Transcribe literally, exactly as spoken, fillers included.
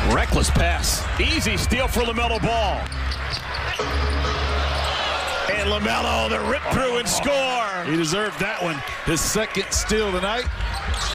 Reckless pass. Easy steal for LaMelo Ball. And LaMelo, the rip through and score. He deserved that one. His second steal tonight.